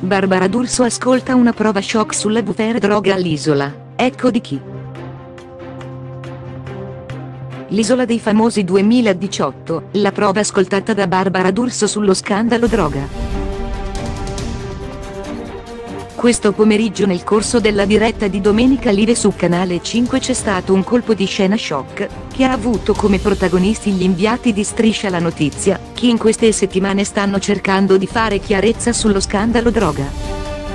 Barbara D'Urso ascolta una prova shock sulla bufera droga all'Isola, ecco di chi. L'Isola dei Famosi 2018, la prova ascoltata da Barbara D'Urso sullo scandalo droga. Questo pomeriggio nel corso della diretta di Domenica Live su Canale 5 c'è stato un colpo di scena shock, che ha avuto come protagonisti gli inviati di Striscia la Notizia, che in queste settimane stanno cercando di fare chiarezza sullo scandalo droga.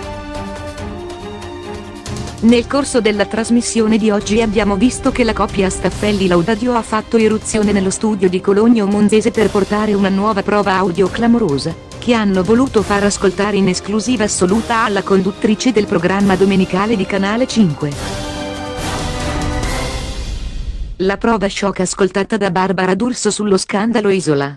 Nel corso della trasmissione di oggi abbiamo visto che la coppia Staffelli-Laudadio ha fatto irruzione nello studio di Cologno Monzese per portare una nuova prova audio clamorosa, che hanno voluto far ascoltare in esclusiva assoluta alla conduttrice del programma domenicale di Canale 5. La prova shock ascoltata da Barbara D'Urso sullo scandalo Isola.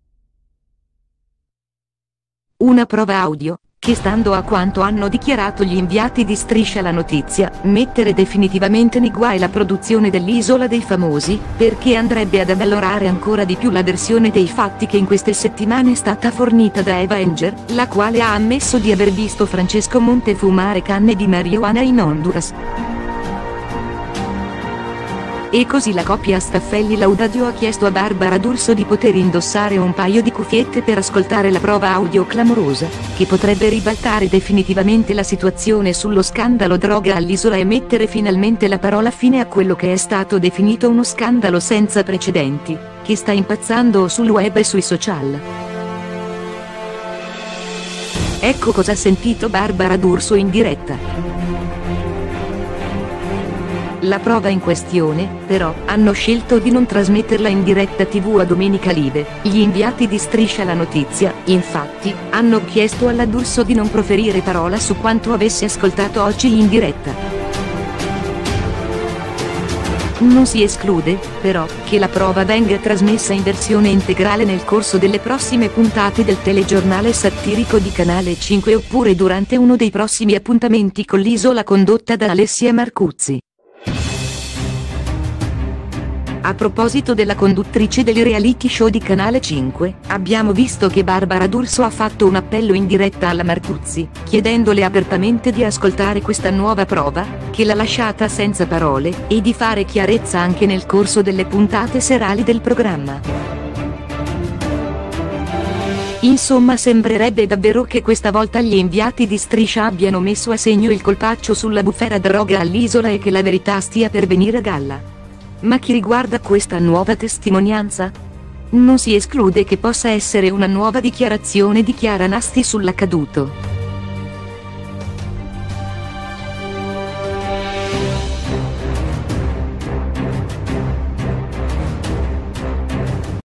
Una prova audio, che stando a quanto hanno dichiarato gli inviati di Striscia la Notizia, mettere definitivamente nei guai la produzione dell'Isola dei Famosi, perché andrebbe ad avvalorare ancora di più la versione dei fatti che in queste settimane è stata fornita da Eva Enger, la quale ha ammesso di aver visto Francesco Monte fumare canne di marijuana in Honduras. E così la coppia Staffelli-Laudadio ha chiesto a Barbara D'Urso di poter indossare un paio di cuffiette per ascoltare la prova audio clamorosa, che potrebbe ribaltare definitivamente la situazione sullo scandalo droga all'Isola e mettere finalmente la parola fine a quello che è stato definito uno scandalo senza precedenti, che sta impazzando sul web e sui social. Ecco cosa ha sentito Barbara D'Urso in diretta. La prova in questione, però, hanno scelto di non trasmetterla in diretta TV a Domenica Live. Gli inviati di Striscia la Notizia, infatti, hanno chiesto alla D'Urso di non proferire parola su quanto avesse ascoltato oggi in diretta. Non si esclude, però, che la prova venga trasmessa in versione integrale nel corso delle prossime puntate del telegiornale satirico di Canale 5 oppure durante uno dei prossimi appuntamenti con l'Isola condotta da Alessia Marcuzzi. A proposito della conduttrice del reality show di Canale 5, abbiamo visto che Barbara D'Urso ha fatto un appello in diretta alla Marcuzzi, chiedendole apertamente di ascoltare questa nuova prova, che l'ha lasciata senza parole, e di fare chiarezza anche nel corso delle puntate serali del programma. Insomma, sembrerebbe davvero che questa volta gli inviati di Striscia abbiano messo a segno il colpaccio sulla bufera droga all'Isola e che la verità stia per venire a galla. Ma chi riguarda questa nuova testimonianza? Non si esclude che possa essere una nuova dichiarazione di Chiara Nasti sull'accaduto.